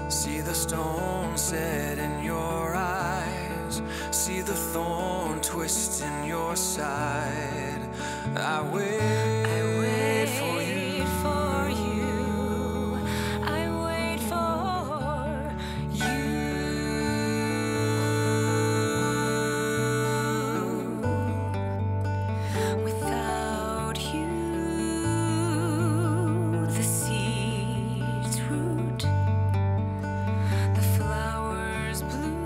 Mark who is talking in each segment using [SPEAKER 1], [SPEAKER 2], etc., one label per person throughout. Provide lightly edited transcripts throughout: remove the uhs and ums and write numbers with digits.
[SPEAKER 1] See the stone set in your eyes, see the thorn twist in your side. I wait for you.
[SPEAKER 2] I wait for you. Without you, the seeds root, the flowers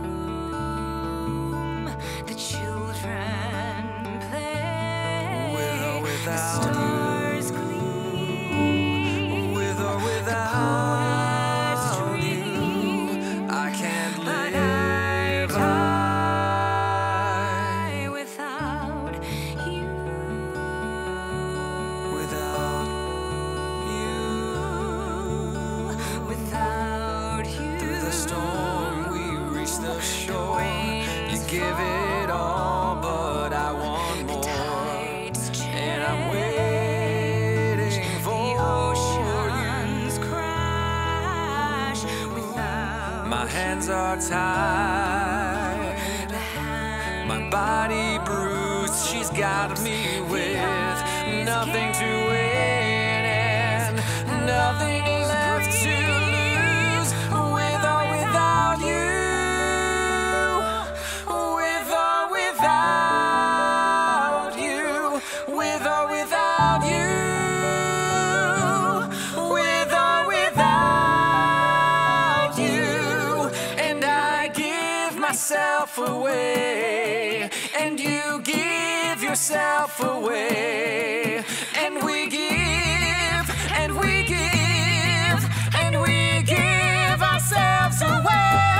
[SPEAKER 2] bloom, the children play,
[SPEAKER 1] With or
[SPEAKER 2] the
[SPEAKER 1] without you,
[SPEAKER 2] stars gleam,
[SPEAKER 1] with or without you, I can't live.
[SPEAKER 2] Without you,
[SPEAKER 1] without you. Through the storm we reach the shore. You give it all, but I want more. And I'm waiting for
[SPEAKER 2] the oceans crash without
[SPEAKER 1] my hands are tied, my body bruised. She's got me with nothing to win and nothing left to lose. With or without you, with or without you, with or without you, with or without you. And I give myself away, and you give yourself away, and we give, and we give, and we give ourselves away.